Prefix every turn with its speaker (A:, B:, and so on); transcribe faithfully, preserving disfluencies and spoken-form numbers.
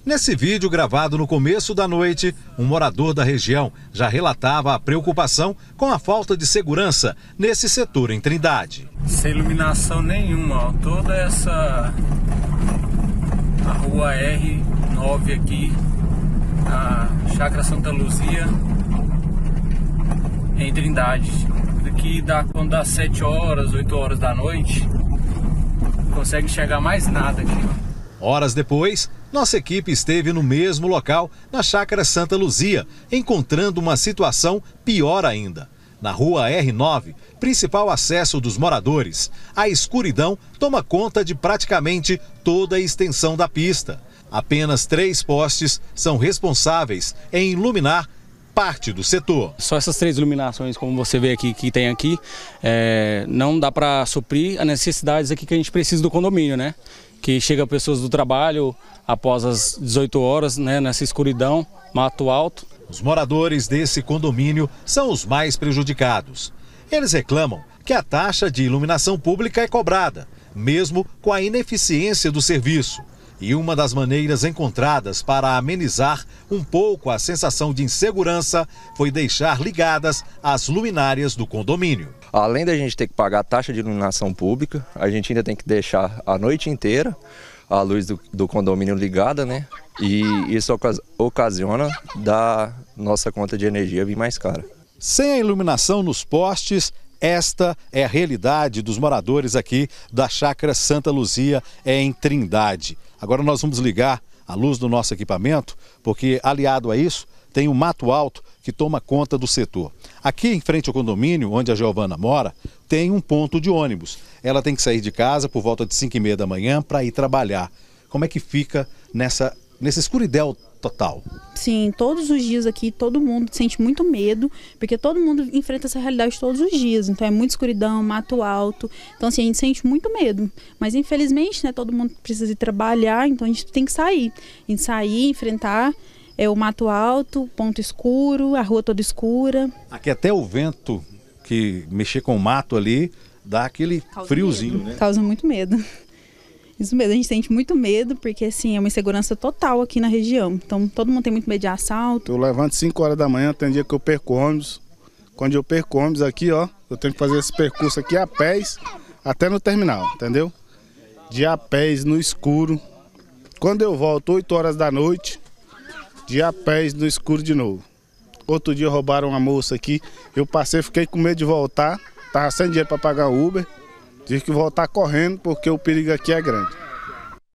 A: Nesse vídeo gravado no começo da noite, um morador da região já relatava a preocupação com a falta de segurança nesse setor em Trindade.
B: Sem iluminação nenhuma, ó. Toda essa a rua R nove aqui, a Chácara Santa Luzia, em Trindade. Aqui dá, quando dá sete horas, oito horas da noite, não consegue enxergar mais nada aqui.
A: Horas depois, nossa equipe esteve no mesmo local, na Chácara Santa Luzia, encontrando uma situação pior ainda. Na rua R nove, principal acesso dos moradores, a escuridão toma conta de praticamente toda a extensão da pista. Apenas três postes são responsáveis em iluminar parte do setor.
C: Só essas três iluminações, como você vê aqui, que tem aqui, é, não dá para suprir as necessidades aqui que a gente precisa do condomínio, né? Que chega pessoas do trabalho após as dezoito horas, né, nessa escuridão, mato alto.
A: Os moradores desse condomínio são os mais prejudicados. Eles reclamam que a taxa de iluminação pública é cobrada, mesmo com a ineficiência do serviço. E uma das maneiras encontradas para amenizar um pouco a sensação de insegurança foi deixar ligadas as luminárias do condomínio.
D: Além da gente ter que pagar a taxa de iluminação pública, a gente ainda tem que deixar a noite inteira a luz do, do condomínio ligada, né? E isso ocas, ocasiona da nossa conta de energia vir mais cara.
A: Sem a iluminação nos postes, esta é a realidade dos moradores aqui da Chácara Santa Luzia, em Trindade. Agora nós vamos ligar a luz do nosso equipamento, porque aliado a isso tem um mato alto que toma conta do setor. Aqui em frente ao condomínio, onde a Giovana mora, tem um ponto de ônibus. Ela tem que sair de casa por volta de cinco e meia da manhã para ir trabalhar. Como é que fica nessa, nessa escuridão total?
E: Sim, todos os dias aqui todo mundo sente muito medo, porque todo mundo enfrenta essa realidade todos os dias. Então é muita escuridão, mato alto. Então assim, a gente sente muito medo. Mas infelizmente, né, todo mundo precisa ir trabalhar, então a gente tem que sair. A gente sair, enfrentar é, o mato alto, ponto escuro, a rua toda escura.
A: Aqui até o vento que mexer com o mato ali dá aquele Causa friozinho,
E: medo.
A: né?
E: Causa muito medo. Isso mesmo, a gente sente muito medo, porque assim, é uma insegurança total aqui na região. Então todo mundo tem muito medo de assalto.
F: Eu levanto cinco horas da manhã, tem dia que eu perco ônibus. Quando eu perco ônibus aqui, ó, eu tenho que fazer esse percurso aqui a pés até no terminal, entendeu? De a pés no escuro. Quando eu volto oito horas da noite, de a pés no escuro de novo. Outro dia roubaram uma moça aqui, eu passei, fiquei com medo de voltar, tava sem dinheiro para pagar o Uber. Tive que voltar correndo porque o perigo aqui é grande.